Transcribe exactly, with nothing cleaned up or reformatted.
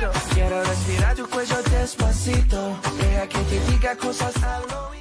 Quiero respirar tu cuello despacito. Deja que te diga cosas al oído.